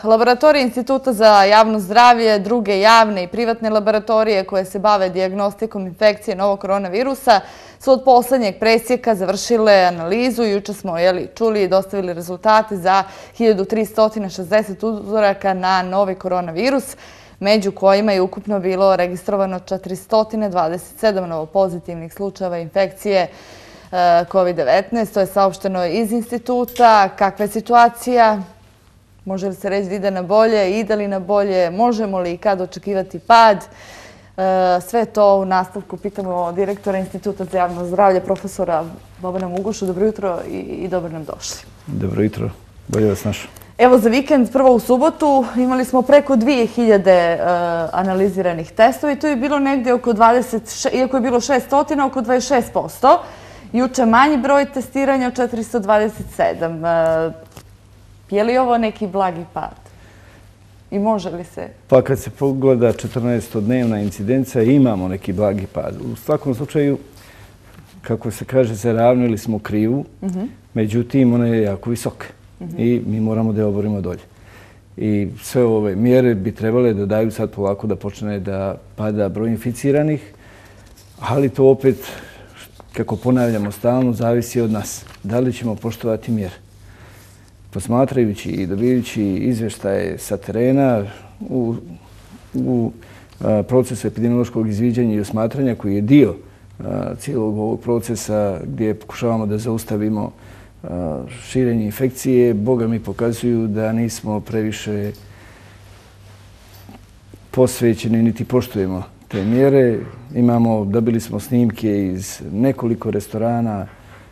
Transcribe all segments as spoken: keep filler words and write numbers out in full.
Laboratorije Instituta za javno zdravlje, druge javne i privatne laboratorije koje se bave dijagnostikom infekcije novog koronavirusa su od poslednjeg presjeka završile analizu. Juče smo čuli i dostavili rezultate za hiljadu trista šezdeset uzoraka na novi koronavirus, među kojima je ukupno bilo registrovano četiristo dvadeset sedam novopozitivnih slučajeva infekcije kovid devetnaest. To je saopšteno iz instituta. Kakva je situacija? Može li se reći da ide na bolje, ide li na bolje, možemo li i kad očekivati pad? Sve to u nastavku pitamo direktora Instituta za javno zdravlje, profesora Bobana Mugušu. Dobro jutro i dobro nam došli. Dobro jutro, bolje vas našao. Evo, za vikend, prvo u subotu, imali smo preko dvije hiljade analiziranih testova i to je bilo negdje oko dvadeset, iako je bilo šessto, oko dvadeset šest posto. Juče manji broj testiranja od četiristo dvadeset sedam. Je li ovo neki blagi pad? I može li se? Pa kad se pogleda četrnaestodnevna incidencija, imamo neki blagi pad. U svakom slučaju, kako se kaže, zaravnili smo krivu, međutim, ona je jako visoka i mi moramo da je oborimo dolje. I sve ove mjere bi trebale da daju sad polako da počne da pada broj inficiranih, ali to opet, kako ponavljamo stalno, zavisi od nas. Da li ćemo poštovati mjere? Posmatrajući i dobivajući izvještaje sa terena u, u a, procesu epidemiološkog izviđanja i osmatranja, koji je dio a, cijelog ovog procesa gdje pokušavamo da zaustavimo a, širenje infekcije, Boga mi pokazuju da nismo previše posvećeni niti poštujemo te mjere. Imamo, dobili smo snimke iz nekoliko restorana,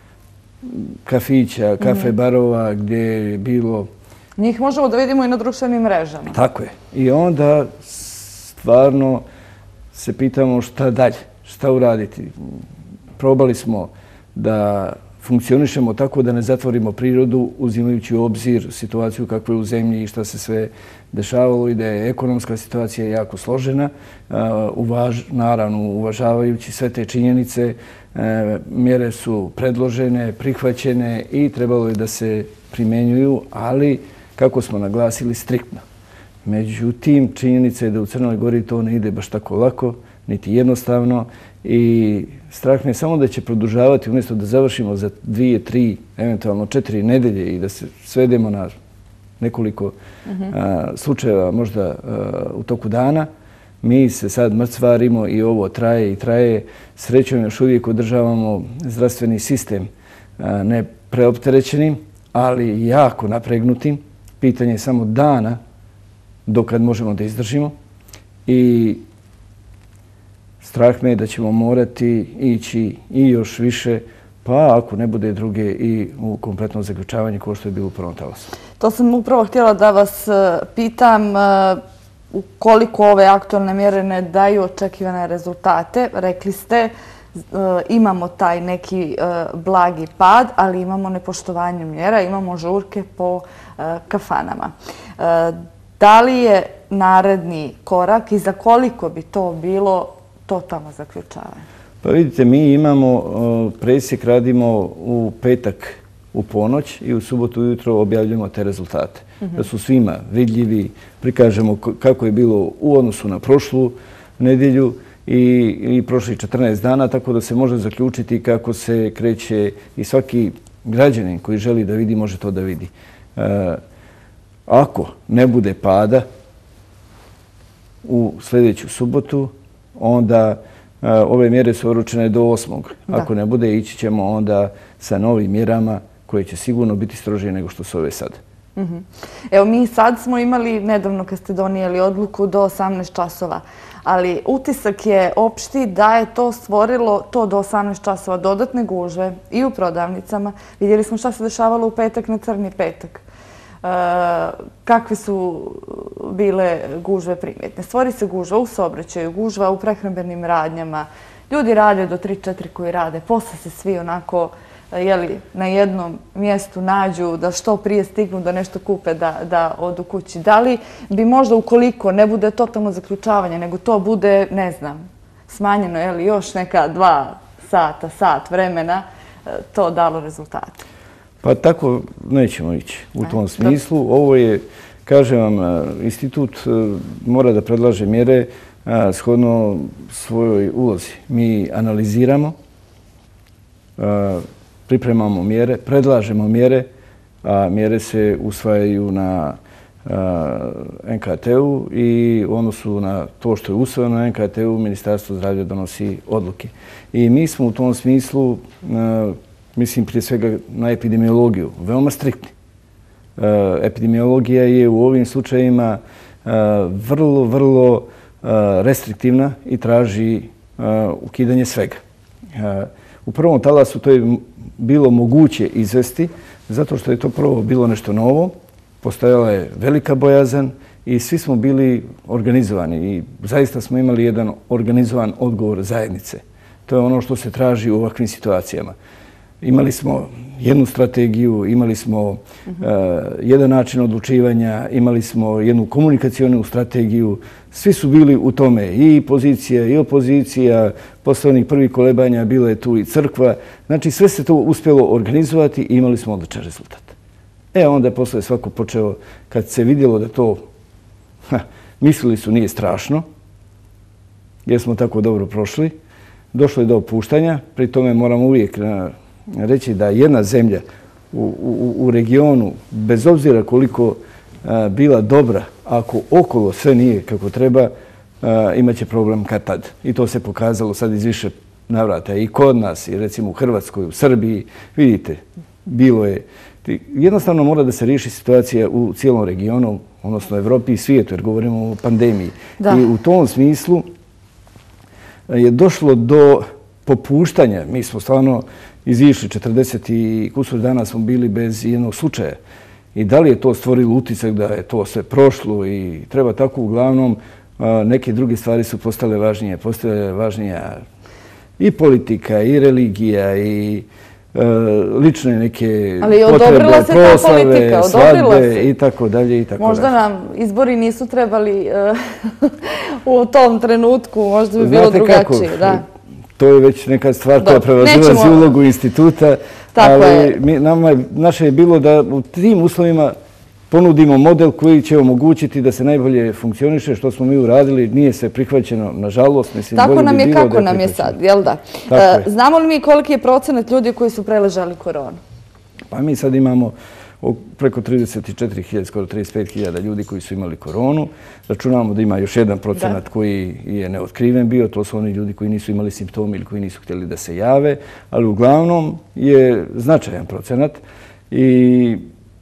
kafića, kafe barova, gdje je bilo... Njih možemo da vidimo i na društvenim mrežama. Tako je. I onda stvarno se pitamo šta dalje, šta uraditi. Probali smo da funkcionišemo tako da ne zatvorimo prirodu, uzimajući u obzir situaciju kakva je u zemlji i šta se sve dešavalo i da je ekonomska situacija jako složena. Naravno, uvažavajući sve te činjenice, mjere su predložene, prihvaćene i trebalo je da se primenjuju, ali, kako smo naglasili, striktno. Međutim, činjenica je da u Crnoj Gori to ne ide baš tako lako, niti jednostavno, i strah me je samo da će produžavati, umjesto da završimo za dvije, tri, eventualno četiri nedelje i da se svedemo na nekoliko slučajeva možda u toku dana. Mi se sad mrcvarimo i ovo traje i traje. Srećom još uvijek održavamo zdravstveni sistem ne preopterećenim, ali jako napregnutim. Pitanje je samo dana dokad možemo da izdržimo. I strah me je da ćemo morati ići i još više, pa ako ne bude druge, i u kompletno zaključavanje kao što je bilo u prvom talasu. To sam upravo htjela da vas pitam. Ukoliko ove aktualne mjere ne daju očekivane rezultate, rekli ste, imamo taj neki blagi pad, ali imamo nepoštovanje mjera, imamo žurke po kafanama. Da li je naredni korak i za koliko bi to bilo totalno zaključavanje? Pa vidite, mi imamo presjek, radimo u petak u ponoć i u subotu ujutro objavljujemo te rezultate. Da su svima vidljivi, prikažemo kako je bilo u odnosu na prošlu nedjelju i prošlih četrnaest dana, tako da se može zaključiti kako se kreće i svaki građanin koji želi da vidi može to da vidi. Ako ne bude pada u sljedeću subotu, onda ove mjere su oročene do osmog. Ako ne bude, ići ćemo onda sa novim mjerama koje će sigurno biti strožije nego što su ove sad. Evo, mi sad smo imali, nedavno kad ste donijeli odluku, do osamnaest časova, ali utisak je opšti da je to stvorilo, to do osamnaest časova, dodatne gužve i u prodavnicama. Vidjeli smo šta se dešavalo u petak na Crni petak. Kakve su bile gužve primjetne? Stvori se gužva u saobraćaju, gužva u prehrambenim radnjama. Ljudi rade do tri četiri koji rade, posle se svi onako na jednom mjestu nađu da što prije stignu da nešto kupe, da odu kući. Da li bi možda, ukoliko ne bude totalno zaključavanje, nego to bude, ne znam, smanjeno još neka dva sata, sat vremena, to dalo rezultate? Pa tako nećemo ići u tom smislu. Ovo je Kažem vam, institut mora da predlaže mjere shodno svojoj ulozi. Mi analiziramo, pripremamo mjere, predlažemo mjere, a mjere se usvajaju na en ka te u i u odnosu na to što je usvojeno na en ka te u, Ministarstvo zdravlja donosi odluke. I mi smo u tom smislu, mislim prije svega na epidemiologiju, veoma striktni. Epidemiologija je u ovim slučajevima vrlo, vrlo restriktivna i traži ukidanje svega. U prvom talasu to je bilo moguće izvesti, zato što je to prvo bilo nešto novo, postojala je velika bojazan i svi smo bili organizovani i zaista smo imali jedan organizovan odgovor zajednice. To je ono što se traži u ovakvim situacijama. Imali smo jednu strategiju, imali smo uh, jedan način odlučivanja, imali smo jednu komunikacijonu strategiju. Svi su bili u tome, i pozicija i opozicija, posle onih prvih kolebanja bila je tu i crkva. Znači sve se to uspjelo organizovati i imali smo odličan rezultat. E onda je posle svako počeo, kad se vidjelo da to, ha, mislili su nije strašno, jer smo tako dobro prošli, došlo je do opuštanja, pri tome moramo uvijek na, reći da jedna zemlja u, u, u regionu, bez obzira koliko a, bila dobra, ako okolo sve nije kako treba, a, imaće problem kad tad. I to se pokazalo sad iz više navrata i kod nas, i recimo u Hrvatskoj, u Srbiji. Vidite, bilo je. Jednostavno mora da se riješi situacija u cijelom regionu, odnosno Evropi i svijetu, jer govorimo o pandemiji. Da. I u tom smislu je došlo do popuštanja. Mi smo stvarno izišli, četrdeset i kusur dana smo bili bez jednog slučaja. I da li je to stvorilo utisak da je to sve prošlo i treba tako, uglavnom neke druge stvari su postale važnije. Postale važnija i politika, i religija, i lične neke potrebe, proslave, svadbe i tako dalje i tako dalje. Možda nam izbori nisu trebali u tom trenutku, možda bi bilo drugačije. To je već neka stvar koja prevazilazi ulogu instituta, ali naše je bilo da u tim uslovima ponudimo model koji će omogućiti da se najbolje funkcioniše, što smo mi uradili, nije se prihvaćeno, nažalost. Tako nam je kako nam je sad, jel da? Znamo li mi koliki je procenat ljudi koji su preležali koronu? Pa mi sad imamo preko trideset četiri hiljade, skoro trideset pet hiljada ljudi koji su imali koronu. Računamo da ima još jedan procenat koji je neotkriven bio. To su oni ljudi koji nisu imali simptome ili koji nisu htjeli da se jave. Ali uglavnom je značajan procenat i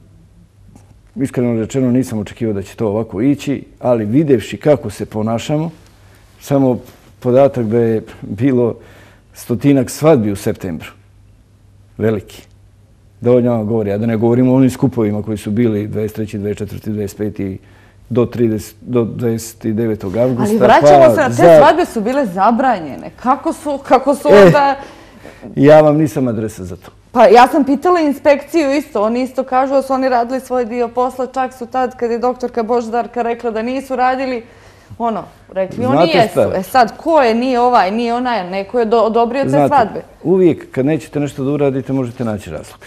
iskreno rečeno nisam očekivao da će to ovako ići, ali videvši kako se ponašamo, samo podatak da je bilo stotinak svadbi u septembru. Veliki. Dovoljno vam govori, a da ne govorimo o onim skupovima koji su bili dvadeset treće, dvadeset četvrte, dvadeset pete do, do dvadeset devetog avgusta. Ali vraćamo pa se na te za... svadbe su bile zabranjene. Kako su, kako su e, onda... Ja vam nisam adresa za to. Pa ja sam pitala inspekciju isto. Oni isto kažu da su oni radili svoj dio posla. Čak su tad, kad je doktorka Boždarka rekla da nisu radili, ono, rekli oni jesu. E sad, ko je, nije ovaj, nije onaj, neko je do, odobrio te Znate, svadbe. Uvijek kad nećete nešto da uradite, možete naći razlog.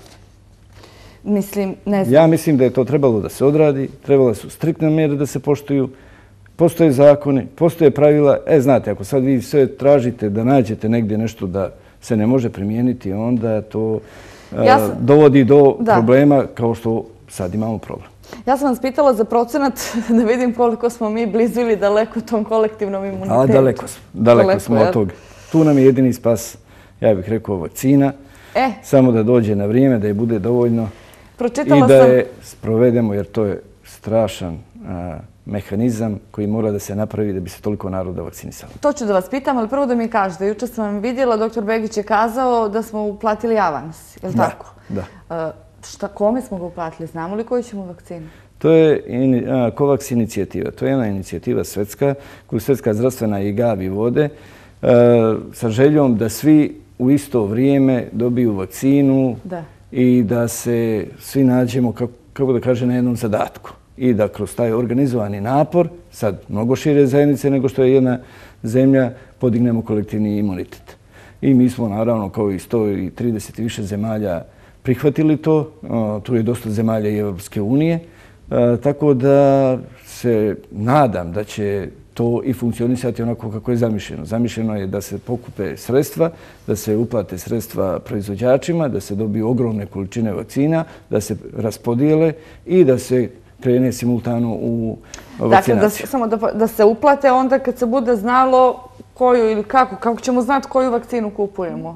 Mislim, ne znam. Ja mislim da je to trebalo da se odradi, trebale su striktne mjere da se poštuju, postoje zakoni, postoje pravila. E, znate, ako sad vi sve tražite da nađete negdje nešto da se ne može primijeniti, onda to ja sam... dovodi do da. problema kao što sad imamo problem. Ja sam vas pitala za procenat da vidim koliko smo mi blizu ili daleko tom kolektivnom imunitetu. A daleko smo, daleko, daleko smo od toga. Tu nam je jedini spas, ja bih rekao, vakcina. E. Samo da dođe na vrijeme, da je bude dovoljno Pročitala i da sam... je sprovedemo, jer to je strašan a, mehanizam koji mora da se napravi da bi se toliko naroda vakcinisalo. To ću da vas pitam, ali prvo da mi kažete. Jučer sam vam vidjela, doktor Begić je kazao da smo uplatili avans, je li da, tako? Da. A, šta, kome smo ga uplatili? Znamo li koju ćemo vakcinu? To je in, a, COVAX inicijativa. To je jedna inicijativa svetska koju Svjetska zdravstvena i Gavi vode a, sa željom da svi u isto vrijeme dobiju vakcinu da. i da se svi nađemo, kako, kako da kaže, na jednom zadatku. I da kroz taj organizovani napor, sad mnogo šire zajednice nego što je jedna zemlja, podignemo kolektivni imunitet. I mi smo naravno kao i sto trideset i više zemalja prihvatili to. Tu je dosta zemalja i Evropske unije. Tako da se nadam da će to i funkcionisati onako kako je zamišljeno. Zamišljeno je da se pokupe sredstva, da se uplate sredstva proizvođačima, da se dobiju ogromne količine vakcina, da se raspodijele i da se krene simultano u vakcinaciju. Dakle, samo da se uplate onda kad se bude znalo koju ili kako, kako ćemo znati koju vakcinu kupujemo?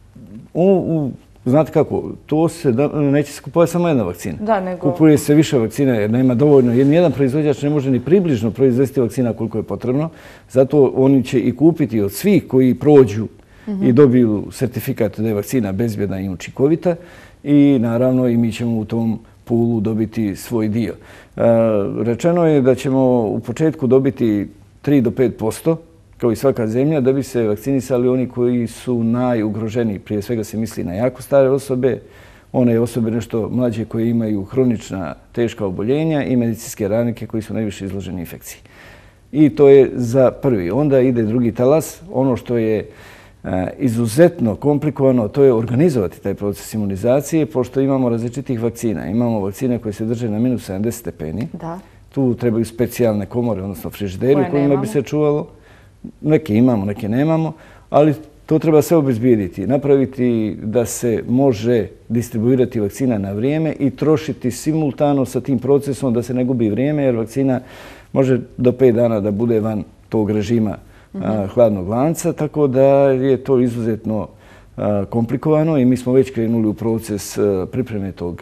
Znate kako, to se neće se kupovati samo jedna vakcina. Da, nego... Kupuje se više vakcina jer nema dovoljno. Nijedan proizvođač ne može ni približno proizvesti vakcina koliko je potrebno. Zato oni će i kupiti od svih koji prođu i dobiju sertifikat da je vakcina bezbjedna i učinkovita. I naravno i mi ćemo u tom pulu dobiti svoj dio. Rečeno je da ćemo u početku dobiti tri do pet posto kao i svaka zemlja, da bi se vakcinisali oni koji su najugroženiji. Prije svega se misli na jako stare osobe, one osobe nešto mlađe koje imaju hronična teška oboljenja i medicinske radnike koji su najviše izloženi infekciji. I to je za prvi. Onda ide drugi talas. Ono što je izuzetno komplikovano, to je organizovati taj proces imunizacije, pošto imamo različitih vakcina. Imamo vakcine koje se drže na minus sedamdeset stepeni. Tu trebaju specijalne komore, odnosno frižideri u kojima bi se čuvalo. Neke imamo, neke nemamo, ali to treba sve obezbijediti. Napraviti da se može distribuirati vakcina na vrijeme i trošiti simultano sa tim procesom da se ne gubi vrijeme, jer vakcina može do pet dana da bude van tog režima hladnog lanca, tako da je to izuzetno komplikovano i mi smo već krenuli u proces pripreme tog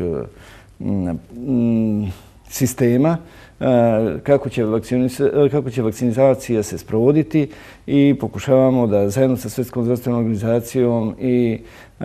sistema kako će, kako će vakcinizacija se sprovoditi i pokušavamo da zajedno sa Svjetskom zdravstvenom organizacijom i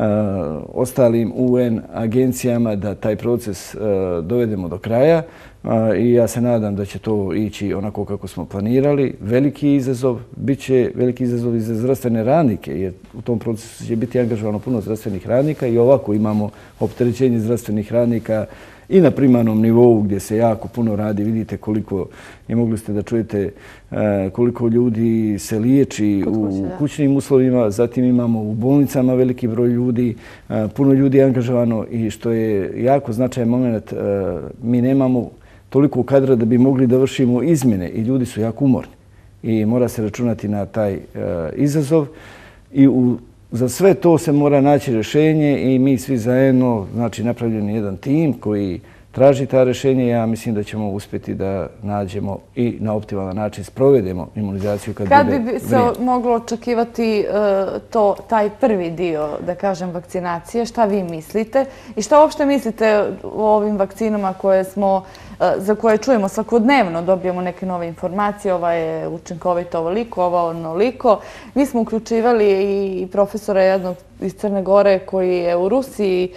ostalim U N agencijama da taj proces dovedemo do kraja i ja se nadam da će to ići onako kako smo planirali. Veliki izazov, bit će veliki izazov i za zdravstvene radnike jer u tom procesu će biti angažovano puno zdravstvenih radnika i ovako imamo opterećenje zdravstvenih radnika i na primarnom nivou gdje se jako puno radi. Vidite koliko, i mogli ste da čujete koliko ljudi se liječi u kućnim uslovima, zatim imamo u bolnicama veliki broj ljudi, puno ljudi je angažovano i što je jako značajan moment, mi nemamo toliko kadra da bi mogli da vršimo izmjene i ljudi su jako umorni i mora se računati na taj izazov i u za sve to se mora naći rješenje i mi svi zajedno, znači napravljeni jedan tim koji traži ta rješenje. Ja mislim da ćemo uspjeti da nađemo i na optimalan način sprovedemo imunizaciju kad bude vrijeme. Kad bi se moglo očekivati to, taj prvi dio, da kažem, vakcinacije? Šta vi mislite? I šta uopšte mislite o ovim vakcinama koje smo, za koje čujemo svakodnevno, dobijemo neke nove informacije, ova je učinkovita ovoliko, ova onoliko. Mi smo uključivali i profesora jednog iz Crne Gore koji je u Rusiji,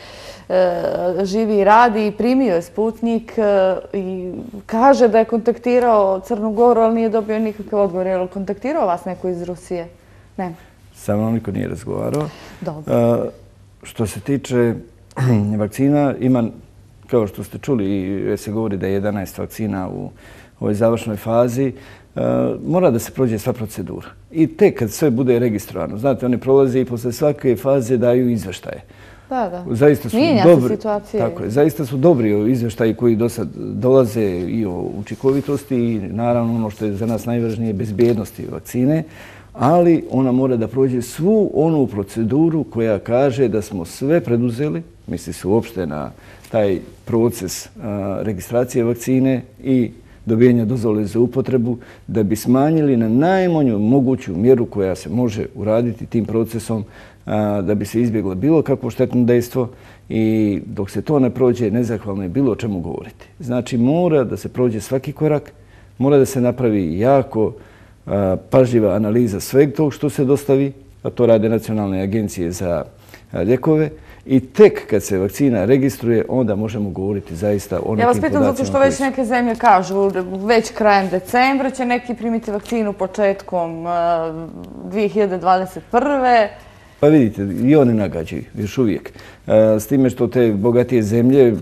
živi i radi i primio je Sputnik i kaže da je kontaktirao Crnu Goru, ali nije dobio nikakav odgovor. Je li kontaktirao vas neko iz Rusije? Ne. Sa mnom niko nije razgovarao. Dobro. Što se tiče vakcina, ima, kao što ste čuli, i se govori da je jedanaest vakcina u ovoj završnoj fazi, mora da se prođe sva procedura. I tek kad sve bude registrovano, znate, oni prolaze i posle svake faze daju izveštaje. Da, da. Mijenja se situacija. Tako je. Zaista su dobri izveštaji koji do sad dolaze i o učinkovitosti i naravno ono što je za nas najvažnije bezbjednosti vakcine, ali ona mora da prođe svu onu proceduru koja kaže da smo sve preduzeli, misli se uopšte na taj proces registracije vakcine i dobijenja dozvole za upotrebu, da bi smanjili na najmanju moguću mjeru koja se može uraditi tim procesom da bi se izbjeglo bilo kakvo štetno dejstvo i dok se to ne prođe, nezahvalno je bilo o čemu govoriti. Znači, mora da se prođe svaki korak, mora da se napravi jako pažljiva analiza sveg tog što se dostavi, a to rade nacionalne agencije za lijekove. I tek kad se vakcina registruje, onda možemo govoriti zaista o nekim podacima. Ja vas pitam zato što već neke zemlje kažu već krajem decembra će neki primiti vakcinu početkom dvije hiljade dvadeset prve. Pa vidite, i oni nagađaju još uvijek. S time što te bogatije zemlje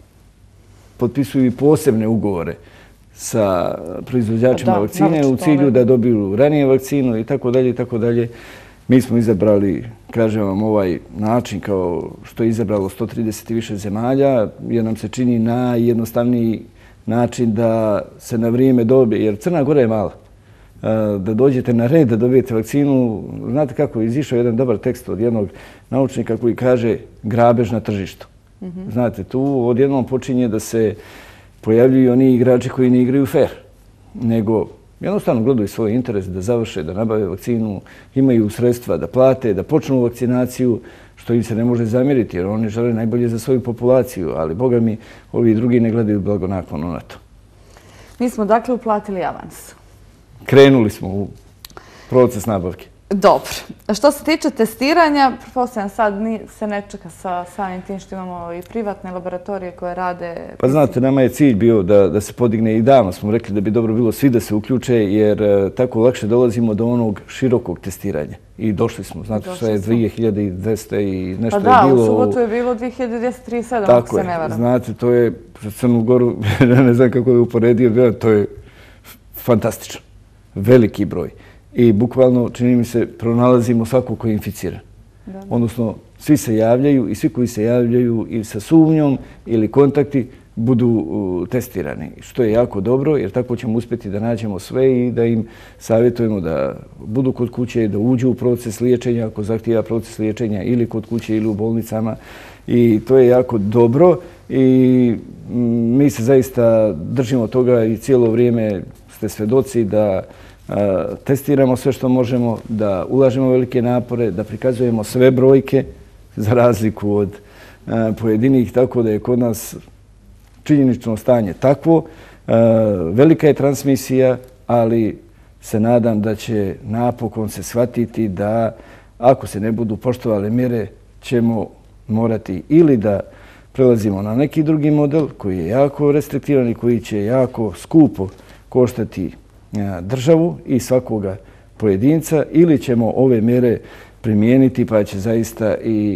potpisuju i posebne ugovore sa proizvođačima vakcine u cilju da dobiju ranije vakcinu i tako dalje i tako dalje. Mi smo izabrali, kažem vam, ovaj način kao što je izabralo sto trideset i više zemalja, jer nam se čini najjednostavniji način da se na vrijeme dobije, jer Crna Gora je mala. Da dođete na red, da dobijete vakcinu. Znate kako je izišao jedan dobar tekst od jednog naučnika koji kaže grabež na tržištu. Znate, tu odjednom počinje da se pojavljuju oni igrači koji ne igraju fair, nego jednostavno gledaju svoj interes da završe, da nabave vakcinu, imaju sredstva da plate, da počnu vakcinaciju, što im se ne može zamjeriti, jer oni žele najbolje za svoju populaciju, ali boga mi, ovi drugi ne gledaju blagonaklono na to. Mi smo dakle uplatili avans. Krenuli smo u proces nabavke. Dobro. Što se tiče testiranja, pretpostavljam sad se ne čeka sa samim tim što imamo i privatne laboratorije koje rade... Pa znate, nama je cilj bio da se podigne i davno smo rekli da bi dobro bilo svi da se uključe, jer tako lakše dolazimo do onog širokog testiranja. I došli smo, znate što je dvije hiljade dvesta i nešto je bilo... Pa da, u subotu je bilo dvije hiljade dvjesto trideset sedam, ako se ne varam. Znate, to je za Crnu Goru, ne znam kako je uporedio, to je fantastično. Veliki broj. I bukvalno, čini mi se, pronalazimo svako koji je inficiran. Odnosno, svi se javljaju i svi koji se javljaju i sa sumnjom ili kontakti budu testirani. Što je jako dobro, jer tako ćemo uspjeti da nađemo sve i da im savjetujemo da budu kod kuće, da uđu u proces liječenja ako zahtijeva proces liječenja ili kod kuće ili u bolnicama. I to je jako dobro i mi se zaista držimo toga i cijelo vrijeme ste svedoci da testiramo sve što možemo, da ulažemo velike napore, da prikazujemo sve brojke za razliku od pojedinih, tako da je kod nas činjenično stanje takvo. Velika je transmisija, ali se nadam da će napokon se shvatiti da ako se ne budu poštovale mjere, ćemo morati ili da prelazimo na neki drugi model koji je jako restriktivan i koji će jako skupo koštati državu i svakoga pojedinca, ili ćemo ove mjere primijeniti pa će zaista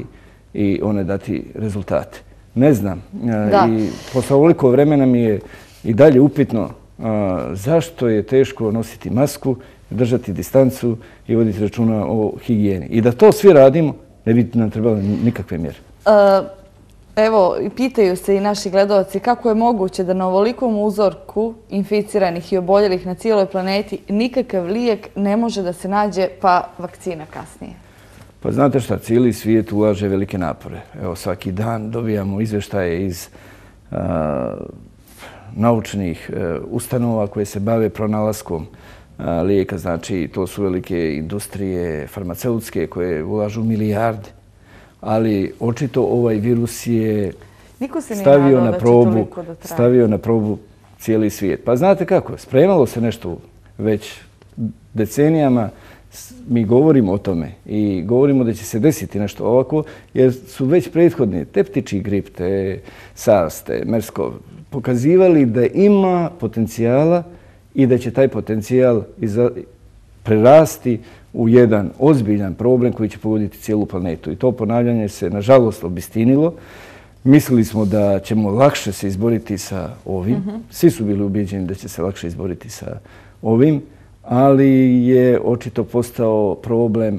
i one dati rezultate. Ne znam. I posle ovoliko vremena mi je i dalje upitno zašto je teško nositi masku, držati distancu i voditi računa o higijeni. I da to svi radimo, ne bi nam trebali nikakve mjere. Evo, pitaju se i naši gledalci kako je moguće da na ovolikom uzorku inficiranih i oboljelih na cijeloj planeti nikakav lijek ne može da se nađe, pa vakcina kasnije. Pa znate šta, cijeli svijet ulaže velike napore. Evo, svaki dan dobijamo izvještaje iz naučnih ustanova koje se bave pronalaskom lijeka. Znači, to su velike industrije farmaceutske koje ulažu milijarde. Ali očito ovaj virus je stavio na probu, stavio na probu cijeli svijet. Pa znate kako, spremalo se nešto već decenijama, mi govorimo o tome i govorimo da će se desiti nešto ovako, jer su već prethodni te ptičji grip, te SARS, te MERS-CoV pokazivali da ima potencijala i da će taj potencijal prerasti u jedan ozbiljan problem koji će pogoditi cijelu planetu. I to ponavljanje se, nažalost, obistinilo. Mislili smo da ćemo lakše se izboriti sa ovim. Svi su bili ubijeđeni da će se lakše izboriti sa ovim, ali je očito postao problem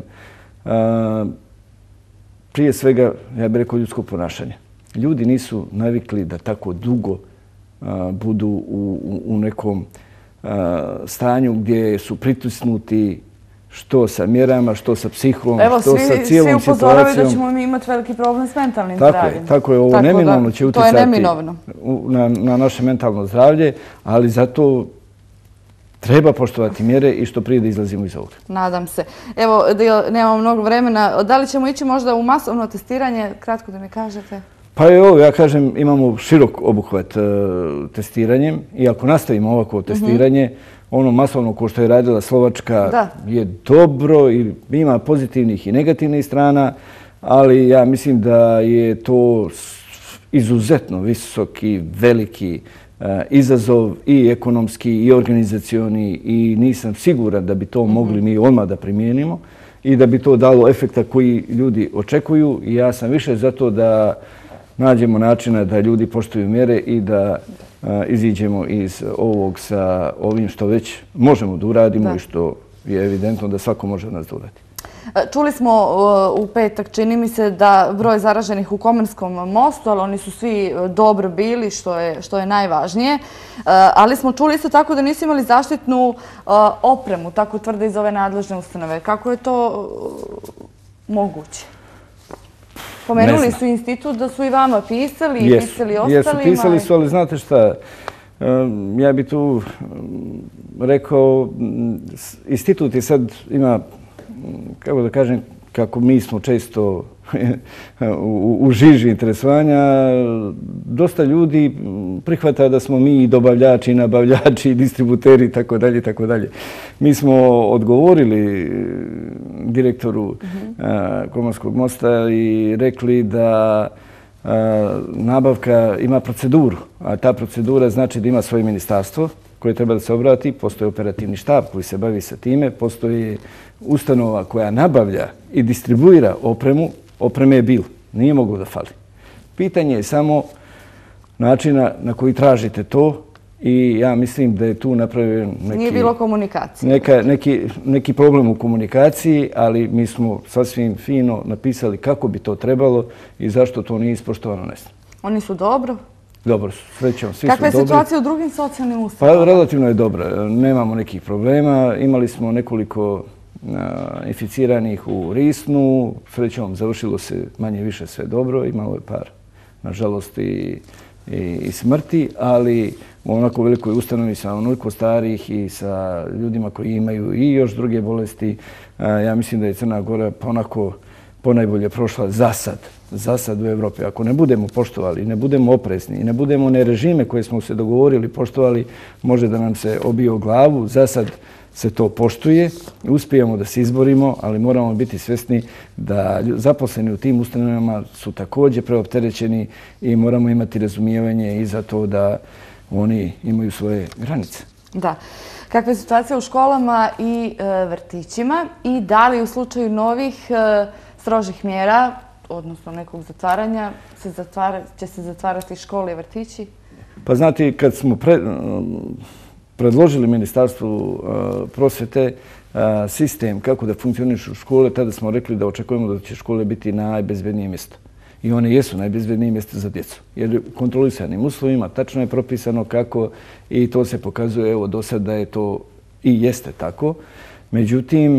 prije svega, ja bih rekao, ljudsko ponašanje. Ljudi nisu navikli da tako dugo budu u nekom stanju gdje su pritisnuti što sa mjerama, što sa psihom, što sa cijelom situacijom. Evo, svi upozoravaju da ćemo mi imati veliki problem s mentalnim zdravljem. Tako je, ovo neminovno će utjecati na, na naše mentalno zdravlje, ali zato treba poštovati mjere i što prije da izlazimo iz ovoga. Nadam se. Evo, nemamo mnogo vremena. Da li ćemo ići možda u masovno testiranje? Kratko da mi kažete. Pa evo, ja kažem, imamo širok obuhvat testiranjem i ako nastavimo ovako testiranje, ono masovno ko što je radila Slovačka je dobro i ima pozitivnih i negativnih strana, ali ja mislim da je to izuzetno visoki, veliki izazov i ekonomski i organizacioni i nisam siguran da bi to mogli mi odmah da primijenimo i da bi to dalo efekta koji ljudi očekuju. I ja sam više za to da nađemo načina da ljudi poštuju mjere i da iziđemo iz ovog sa ovim što već možemo da uradimo i što je evidentno da svako može od nas da uradi. Čuli smo u petak, čini mi se, da broj zaraženih u Komarskom mostu, ali oni su svi dobro bili, što je najvažnije. Ali smo čuli isto tako da nisu imali zaštitnu opremu, tako tvrde iz ove nadležne ustanove. Kako je to moguće? Pomenuli su institut da su i vama pisali i pisali ostalima. Jesu, pisali su, ali znate šta, ja bih tu rekao, institut je sad ima, kako da kažem, kako mi smo često u žiži interesovanja, dosta ljudi prihvata da smo mi i dobavljači, i nabavljači, i distributeri, tako dalje, tako dalje. Mi smo odgovorili direktoru Komarskog mosta i rekli da nabavka ima proceduru, a ta procedura znači da ima svoje ministarstvo koje treba da se obrati, postoji operativni štab koji se bavi sa time, postoji ustanova koja nabavlja i distribuira opremu, opreme je bilo, nije moglo da fali. Pitanje je samo načina na koji tražite to i ja mislim da je tu napravljen neki... Nije bilo komunikacije. Neki problem u komunikaciji, ali mi smo sasvim fino napisali kako bi to trebalo i zašto to nije ispoštovano, ne znam. Oni su dobro? Dobro su, srećom, svi su dobri. Kakva je situacija u drugim socijalnim ustanovama? Pa relativno je dobra, nemamo nekih problema. Imali smo nekoliko inficiranih u Risnu, srećom završilo se manje više sve dobro, imalo je par, nažalost, i smrti, ali u onako velikoj ustanovi sa onoliko starih i sa ljudima koji imaju i još druge bolesti, ja mislim da je Crna Gora onako ponajbolje prošla za sad, za sad u Evropi. Ako ne budemo poštovali, ne budemo opresni i ne budemo one režime koje smo se dogovorili poštovali, može da nam se obije o glavu. Za sad se to poštuje, uspijemo da se izborimo, ali moramo biti svjesni da zaposleni u tim ustanovama su također preopterećeni i moramo imati razumijevanje i za to da oni imaju svoje granice. Da. Kakva je situacija u školama i vrtićima i da li u slučaju novih strožih mjera, odnosno nekog zatvaranja, će se zatvarati škole i vrtići? Pa znate, kad smo predložili Ministarstvu prosvete sistem kako da funkcionišu škole, tada smo rekli da očekujemo da će škole biti najbezbednije mjesto. I one jesu najbezbednije mjesto za djecu. Jer kontrolisanim uslovima tačno je propisano kako i to se pokazuje, evo, do sad da je to i jeste tako. Međutim,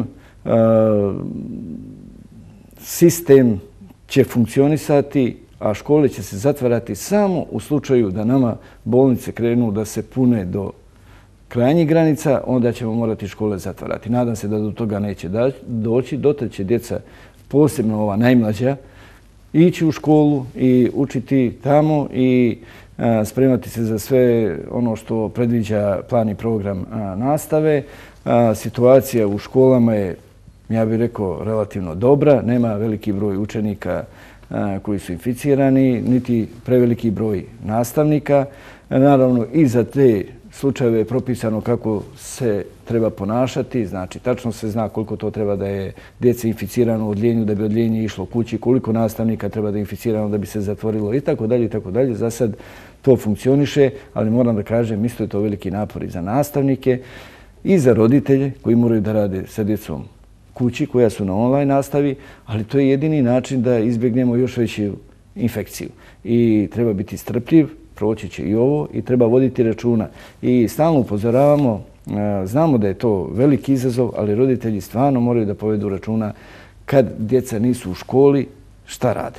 sistem će funkcionisati, a škole će se zatvarati samo u slučaju da nama bolnice krenu da se pune do krajnjih granica, onda ćemo morati škole zatvarati. Nadam se da do toga neće doći. Dotad će djeca, posebno ova najmlađa, ići u školu i učiti tamo i spremati se za sve ono što predviđa plan i program nastave. Situacija u školama je, ja bih rekao, relativno dobra. Nema veliki broj učenika koji su inficirani, niti preveliki broj nastavnika. Naravno, i za te slučajeve je propisano kako se treba ponašati. Znači, tačno se zna koliko to treba da je djece inficirano u odljenju, da bi odljenje išlo kući, koliko nastavnika treba da je inficirano da bi se zatvorilo i tako dalje i tako dalje. Za sad to funkcioniše, ali moram da kažem, isto je to veliki napor i za nastavnike i za roditelje koji moraju da rade sa djecom kući, koja su na online nastavi, ali to je jedini način da izbjegnemo još veću infekciju. I treba biti strpljiv, proći će i ovo i treba voditi računa. I stalno upozoravamo, znamo da je to veliki izazov, ali roditelji stvarno moraju da povedu računa kad djeca nisu u školi, šta rade.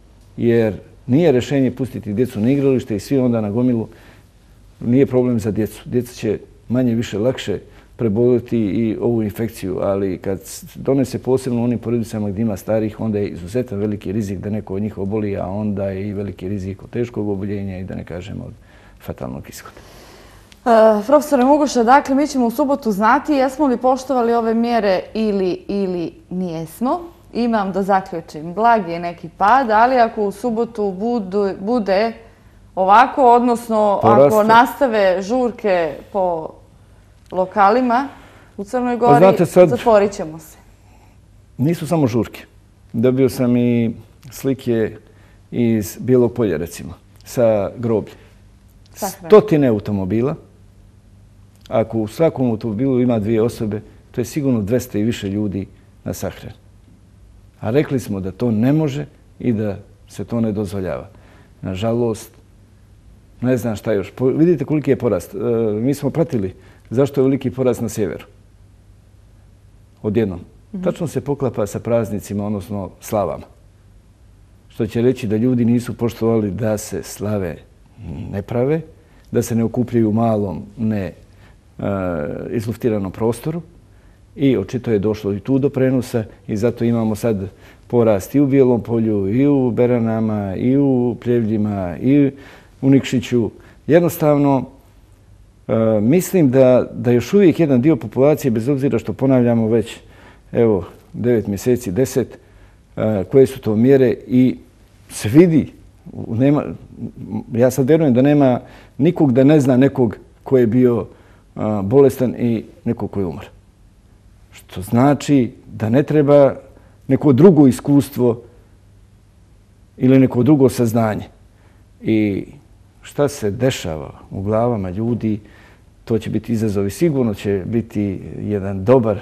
Jer nije rješenje pustiti djecu na igralište i svi onda na gomilu. Nije problem za djecu. Djeca će manje više lakše preboliti i ovu infekciju, ali kad donese posebno u onim porodicama gdje ima starih, onda je izuzetan veliki rizik da neko od njih oboli, a onda je i veliki rizik od teškog oboljenja i da ne kažemo od fatalnog ishoda. Profesore Mugoša, dakle, mi ćemo u subotu znati jesmo li poštovali ove mjere ili nijesmo. Imam da zaključim, blag je neki pad, ali ako u subotu bude ovako, odnosno ako nastave žurke po lokalima u Crnoj Gori, zatvorit ćemo se. Nisu samo žurke. Dobio sam i slike iz Bijelog polja, recimo, sa grobljem. Stotine automobila. Ako u svakom automobilu ima dvije osobe, to je sigurno dvesta i više ljudi na sahrani. A rekli smo da to ne može i da se to ne dozvoljava. Nažalost, ne znam šta još. Vidite koliki je porast. Mi smo pratili zašto je veliki porast na sjeveru. Odjednom. Tačno se poklapa sa praznicima, odnosno slavama. Što će reći da ljudi nisu poštovali da se slave ne prave, da se ne okupljaju u malom, ne izluftiranom prostoru. I očito je došlo i tu do prenosa i zato imamo sad porast i u Bijelom polju, i u Beranama, i u Pljevljima, i u Nikšiću. Jednostavno, mislim da, da još uvijek jedan dio populacije, bez obzira što ponavljamo već evo devet mjeseci, deset, koje su to mjere i se vidi, nema, ja sad vjerujem da nema nikog da ne zna nekog ko je bio bolestan i nekog ko je umar. Što znači da ne treba neko drugo iskustvo ili neko drugo saznanje. I šta se dešava u glavama ljudi, to će biti izazovi. Sigurno će biti jedan dobar,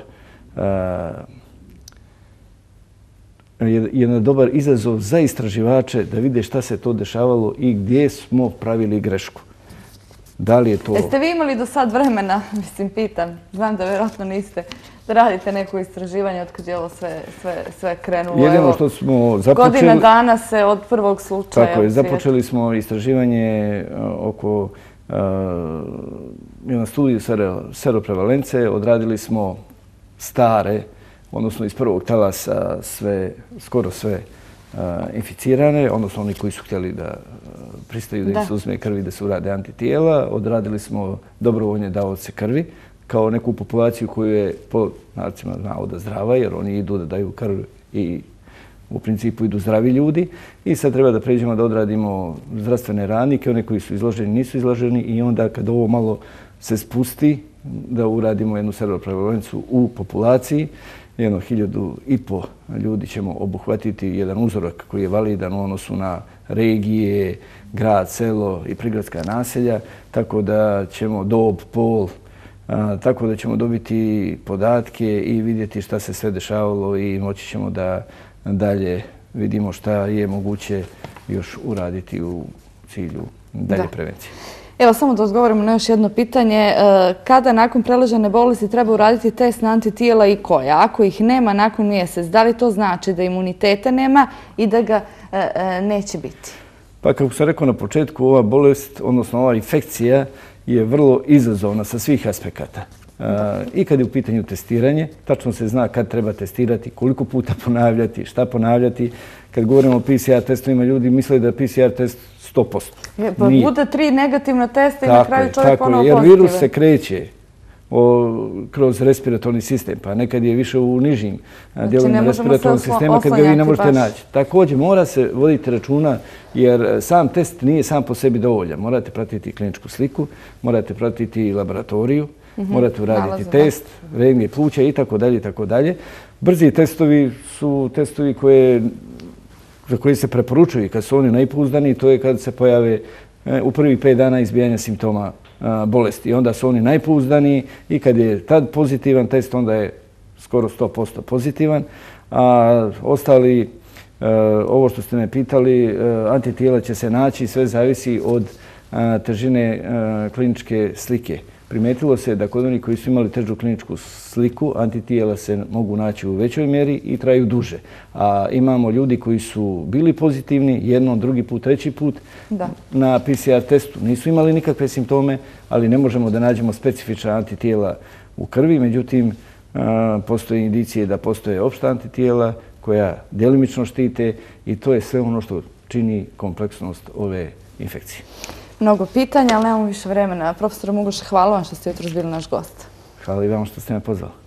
uh, jedan dobar izazov za istraživače da vide šta se to dešavalo i gdje smo pravili grešku. Da li je to... Jeste vi imali do sad vremena, mislim, pitam, znam da vjerojatno niste, da radite neko istraživanje od kad je ovo sve, sve, sve krenulo? Jedino što smo započeli... Godina dana se od prvog slučaja... Tako je, započeli smo istraživanje oko uh, jedan studiju seroprevalence, odradili smo stare, odnosno iz prvog talasa sve, skoro sve uh, inficirane, odnosno oni koji su htjeli da uh, pristaju da im se uzme krvi, da se urade antitijela. Odradili smo dobrovoljne davaoce krvi kao neku populaciju koju je po narcima navoda zdrava, jer oni idu da daju krv i u principu idu zdravi ljudi. I sad treba da pređemo da odradimo zdravstvene radnike, one koji su izloženi, nisu izloženi i onda kad ovo malo se spusti, da uradimo jednu seroprevalencu u populaciji. Jedno hiljadu i po ljudi ćemo obuhvatiti, jedan uzorak koji je validan u odnosu na regije, grad, selo i prigradska naselja, tako da ćemo dob, pol, a, tako da ćemo dobiti podatke i vidjeti šta se sve dešavalo i moći ćemo da dalje vidimo šta je moguće još uraditi u cilju dalje prevencije. Evo, samo da odgovorimo na još jedno pitanje. Kada nakon preležane bolesti treba uraditi test na antitijela i koja? Ako ih nema nakon mjesec, da li to znači da imuniteta nema i da ga neće biti? Pa kako sam rekao na početku, ova bolest, odnosno ova infekcija je vrlo izazovna sa svih aspekata. I kad je u pitanju testiranje, tačno se zna kad treba testirati, koliko puta ponavljati, šta ponavljati. Kad govorimo o P C R testovima, ljudi misle da je P C R test sto posto. Pa bude tri negativna testa i na kraju čovjek ponovo pozitivan. Jer virus se kreće kroz respiratorni sistem, pa nekad je više u nižim dijelovima respiratornog sistema kad ga vi ne možete naći. Također mora se voditi računa jer sam test nije sam po sebi dovoljan. Morate pratiti kliničku sliku, morate pratiti laboratoriju, morate uraditi test, rentgen pluća i tako dalje i tako dalje. Brzi testovi su testovi koje za koji se preporučuju kad su oni najpouzdani, to je kad se pojave u prvih pet dana izbijanja simptoma bolesti. I onda su oni najpouzdaniji i kad je tad pozitivan test, onda je skoro sto posto pozitivan. A ostali, ovo što ste me pitali, antitijela će se naći, sve zavisi od težine kliničke slike. Primetilo se da kod onih koji su imali težu kliničku sliku, antitijela se mogu naći u većoj mjeri i traju duže. A imamo ljudi koji su bili pozitivni jednom, drugi put, treći put na P C R testu. Nisu imali nikakve simptome, ali ne možemo da nađemo specifična antitijela u krvi. Međutim, postoje indicije da postoje opšta antitijela koja djelimično štite i to je sve ono što čini kompleksnost ove infekcije. Mnogo pitanja, ali nemamo više vremena. Profesor Mugoš, hvala vam što ste jutros bili naš gost. Hvala i vam što ste me pozvali.